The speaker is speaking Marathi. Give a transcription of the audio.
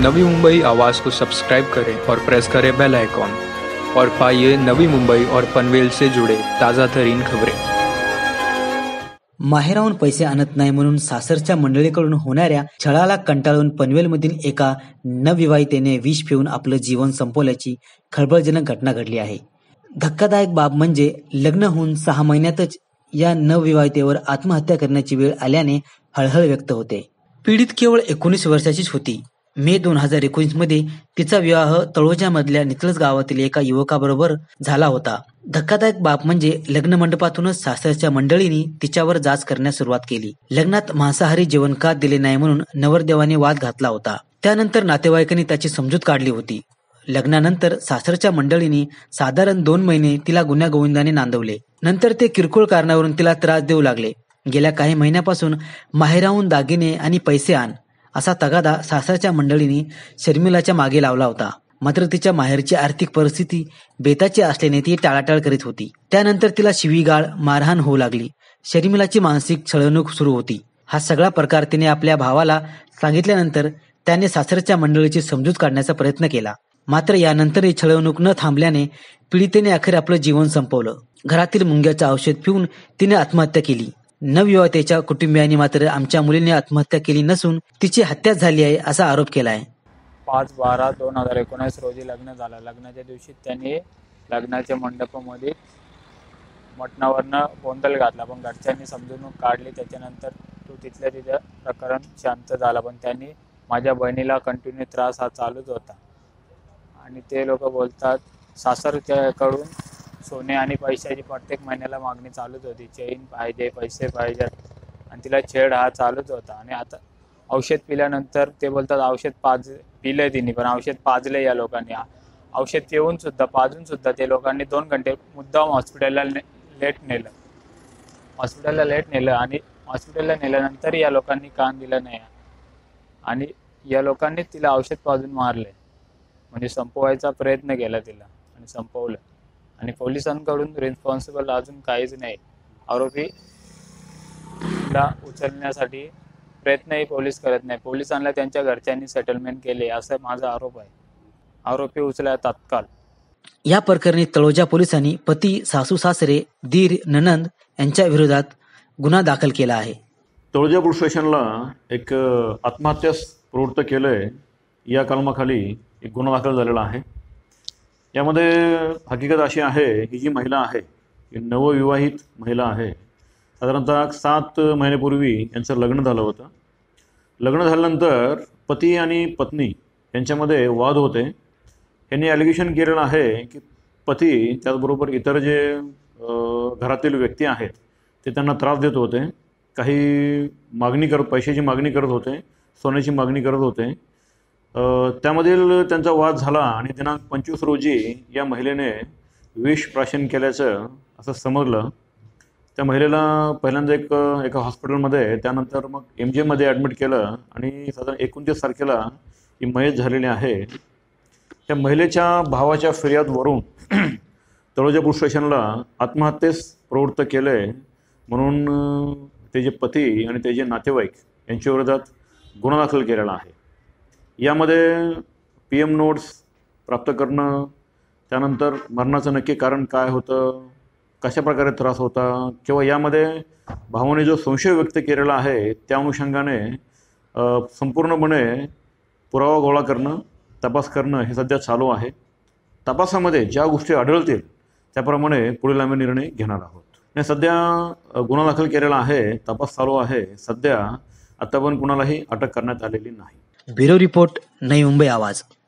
नवी मुंबई आवाज़ को सब्सक्राइब करें और प्रेस करें बेल आइकॉन और पाइए नवी मुंबई और पनवेल से जुड़े ताज़ा तरीन खबरें। माहेराहून पैसे आणत नाही म्हणून सासरच्या मंडळीकडून होणाऱ्या छळाला कंटाळून पनवेलमधील एका नवविवाहितेने विष पिऊन आपलं जीवन संपवल्याची खळबळजनक घटना घडली आहे। धक्कादायक बाब म्हणजे लग्न होऊन 6 महिन्यातच या नवविवाहितेवर आत्महत्या करण्याची वेळ आल्याने हळहळ व्यक्त होते। पीडित केवळ 19 वर्षाचीच होती। मे 2019 मध्ये तिचा विवाह तळोजामधल्या नितळस गावातील एका युवकाबरोबर झाला होता। धक्कादायक बाब म्हणजे लग्न मंडपातूनच सासरच्या मंडळींनी तिच्यावर जाच करण्यास सुरुवात केली। लग्नात मांसाहारी जेवण का दिले नाही म्हणून नवरदेवाने वाद घातला होता। त्यानंतर नातेवाईकांनी त्याची समजूत काढली होती। लग्नानंतर सासरच्या मंडळींनी साधारण 2 महिने तिला गुण्यागोविंदाने नांदवले। नंतर ते किरकोळ कारणावरून तिला त्रास देऊ लागले। गेल्या काही महिन्यापासून माहेराहून दागिने आणि पैसे आण असा तगादा सासरच्या मंडळींनी शर्मिलाच्या मागे लावला होता। मात्र तिच्या माहेरची आर्थिक परिस्थिती बेताची असल्याने ती टाळाटाळ करीत होती। त्यानंतर तिला शिवीगाळ मारहाण होऊ लागली। शर्मिलाची मानसिक छळवणूक सुरू होती। हा सगळा प्रकार तिने आपल्या भावाला सांगितल्यानंतर त्याने सासरच्या मंडळीची समजूत काढण्याचा प्रयत्न केला। मात्र यानंतरही छळवणूक न थांबल्याने पीडितेने अखेर आपलं जीवन संपवलं। घरातील मुंग्याचं औषध पिऊन तिने आत्महत्या केली। नवविवाहितेच्या कुटुंबियांनी मात्र आमच्या मुलीने आत्महत्या केली नसून तिची हत्या झाली आहे असा आरोप केला आहे। 5/12/2019 रोजी लग्न झालं। लग्नाच्या दिवशी त्यांनी लग्नाच्या मंडपामध्ये मटणावरनं गोंधळ घातला, पण घरच्यांनी समजून काढली। त्याच्यानंतर तो तिथल्या तिथं प्रकरण शांत झाला, पण त्यांनी माझ्या बहिणीला कंटिन्यू त्रास हा चालूच होता। आणि ते लोक बोलतात सासरच्याकडून सोने आणि पैशाची प्रत्येक महिन्याला मागणी चालूच होती। चेन पाहिजे, पैसे पाहिजेत, आणि तिला छेड हा चालूच होता। आणि आता औषध पिल्यानंतर ते बोलतात औषध पिलंय तिने, पण औषध पाजले या लोकांनी। औषध पिऊन सुद्धा पाजून सुद्धा ते लोकांनी 2 घंटे मुद्दाम हॉस्पिटलला लेट नेलं आणि हॉस्पिटलला नेल्यानंतर या लोकांनी कान दिलं नाही आणि या लोकांनी तिला औषध पाजून मारले, म्हणजे संपवायचा प्रयत्न केला तिला आणि संपवलं। आणि पोलिसांकडून रिस्पॉन्सिबल अजून काहीच नाही। आरोपीला उचलण्यासाठी प्रयत्नही पोलीस करत नाही। पोलिसांना त्यांच्या घरच्यांनी सेटलमेंट केले असं माझा आरोप आहे। आरोपी उचला तात्काळ। या प्रकरणी तळोजा पोलिसांनी पती, सासू सासरे, दीर, ननंद यांच्या विरोधात गुन्हा दाखल केला आहे। तळोजा पोलीस स्टेशनला एक आत्महत्यास प्रवृत्त केलंय या कलमाखाली एक गुन्हा दाखल झालेला आहे। यामध्ये हकीकत अशी आहे, ही जी महिला आहे ही नवविवाहित महिला आहे। साधारणतः 7 महिन्यापूर्वी यांचं लग्न झालं होतं। लग्न झाल्यानंतर पती आणि पत्नी यांच्यामध्ये वाद होते। यांनी ॲलिगेशन केलेलं आहे की पती त्याचबरोबर इतर जे घरातील व्यक्ती आहेत ते त्यांना त्रास देत होते, काही पैशाची मागणी करत होते, सोन्याची मागणी करत होते। त्यामधील त्यांचा वाद झाला आणि दिनांक 25 रोजी या महिलेने विष प्राशन केल्याचं असं समजलं। त्या महिलेला पहिल्यांदा एका हॉस्पिटलमध्ये, त्यानंतर मग MGMमध्ये ॲडमिट केलं आणि साधारण 29 तारखेला ही मयत झालेली आहे। त्या महिलेच्या भावाच्या फिर्यादवरून तळोजा पोलीस स्टेशनला आत्महत्येस प्रवृत्त केलं आहे म्हणून त्याचे पती आणि त्याचे नातेवाईक यांच्या विरोधात गुन्हा दाखल केलेला आहे। यामध्ये PM नोट्स प्राप्त करणं, त्यानंतर मरणाचं नक्की कारण काय होतं, कशा प्रकारे त्रास होता, किंवा यामध्ये भावाने जो संशय व्यक्त केलेला आहे त्या अनुषंगाने संपूर्णपणे पुरावा गोळा करणं, तपास करणं हे सध्या चालू आहे। तपासामध्ये ज्या गोष्टी आढळतील त्याप्रमाणे पुढील आम्ही निर्णय घेणार आहोत। आणि सध्या गुन्हा दाखल केलेला आहे, तपास चालू आहे। सध्या आता पण कुणालाही अटक करण्यात आलेली नाही। ब्युरो रिपोर्ट, नवी मुंबई आवाज।